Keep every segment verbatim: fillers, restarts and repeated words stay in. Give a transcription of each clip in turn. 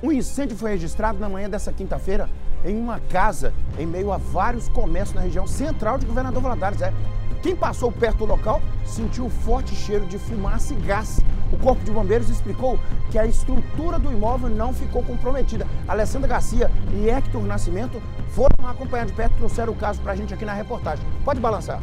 Um incêndio foi registrado na manhã dessa quinta-feira em uma casa em meio a vários comércios na região central de Governador Valadares. É. Quem passou perto do local sentiu forte cheiro de fumaça e gás. O Corpo de Bombeiros explicou que a estrutura do imóvel não ficou comprometida. Alessandra Garcia e Hector Nascimento foram acompanhar de perto e trouxeram o caso para a gente aqui na reportagem. Pode balançar.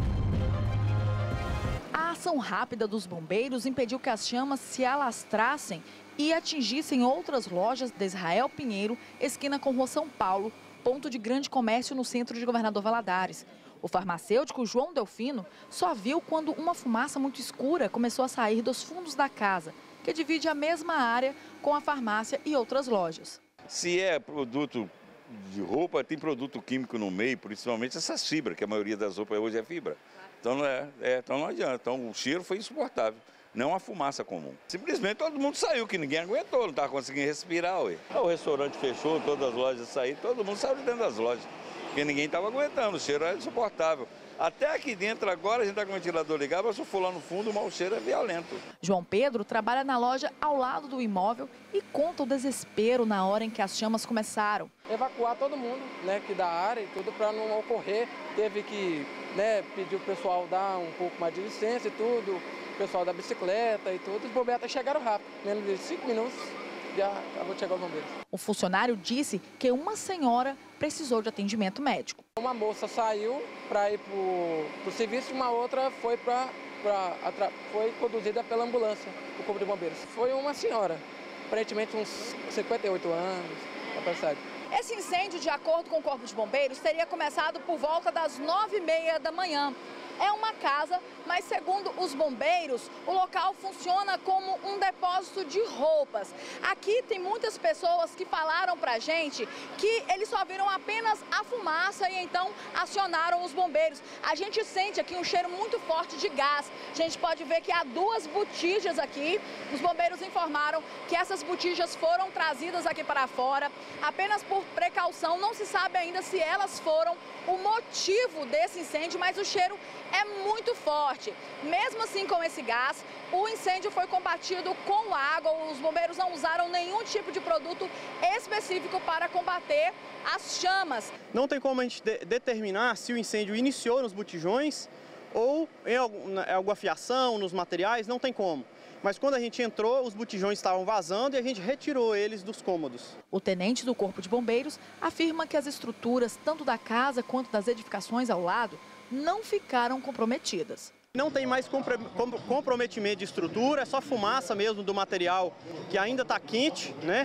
A ação rápida dos bombeiros impediu que as chamas se alastrassem e atingissem outras lojas de Israel Pinheiro, esquina com Rua São Paulo, ponto de grande comércio no centro de Governador Valadares. O farmacêutico João Delfino só viu quando uma fumaça muito escura começou a sair dos fundos da casa, que divide a mesma área com a farmácia e outras lojas. Se é produto de roupa, tem produto químico no meio, principalmente essas fibras, que a maioria das roupas hoje é fibra. Então não, é, é, então não adianta. Então o cheiro foi insuportável, não a fumaça comum. Simplesmente todo mundo saiu, que ninguém aguentou, não estava conseguindo respirar. Ué. O restaurante fechou, todas as lojas saíram, todo mundo saiu de dentro das lojas. Porque ninguém estava aguentando, o cheiro era insuportável. Até aqui dentro agora a gente está com o ventilador ligado, mas se for lá no fundo o mau cheiro é violento. João Pedro trabalha na loja ao lado do imóvel e conta o desespero na hora em que as chamas começaram. Evacuar todo mundo, né, que da área e tudo para não ocorrer. Teve que, né, pedir o pessoal dar um pouco mais de licença e tudo, o pessoal da bicicleta e tudo. Os bombeiros até chegaram rápido, menos de cinco minutos. Já acabou de chegar os bombeiros. O funcionário disse que uma senhora precisou de atendimento médico. Uma moça saiu para ir para o serviço e uma outra foi, pra, pra, foi conduzida pela ambulância, o Corpo de Bombeiros. Foi uma senhora, aparentemente uns cinquenta e oito anos, a passagem. Esse incêndio, de acordo com o Corpo de Bombeiros, teria começado por volta das nove e meia da manhã. É uma casa, mas segundo os bombeiros, o local funciona como um depósito de roupas. Aqui tem muitas pessoas que falaram pra gente que eles só viram apenas a fumaça e então acionaram os bombeiros. A gente sente aqui um cheiro muito forte de gás. A gente pode ver que há duas botijas aqui. Os bombeiros informaram que essas botijas foram trazidas aqui para fora apenas por precaução. Não se sabe ainda se elas foram o motivo desse incêndio, mas o cheiro é muito forte. Mesmo assim, com esse gás, o incêndio foi combatido com água. Os bombeiros não usaram nenhum tipo de produto específico para combater as chamas. Não tem como a gente de determinar se o incêndio iniciou nos botijões ou em alguma fiação, nos materiais, não tem como. Mas quando a gente entrou, os botijões estavam vazando e a gente retirou eles dos cômodos. O tenente do Corpo de Bombeiros afirma que as estruturas, tanto da casa quanto das edificações ao lado, não ficaram comprometidas. Não tem mais comprometimento de estrutura, é só fumaça mesmo do material que ainda está quente, né?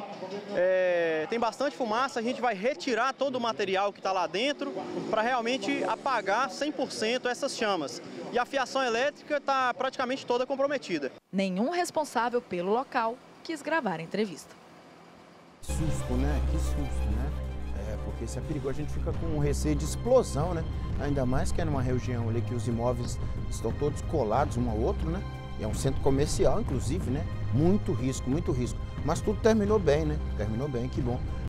É, tem bastante fumaça, a gente vai retirar todo o material que está lá dentro para realmente apagar cem por cento essas chamas. E a fiação elétrica está praticamente toda comprometida. Nenhum responsável pelo local quis gravar a entrevista. Que susto, né? Que susto, né? É, porque isso é perigoso, a gente fica com um receio de explosão, né? Ainda mais que é numa região ali que os imóveis estão todos colados um ao outro, né? E é um centro comercial, inclusive, né? Muito risco, muito risco. Mas tudo terminou bem, né? Terminou bem, que bom.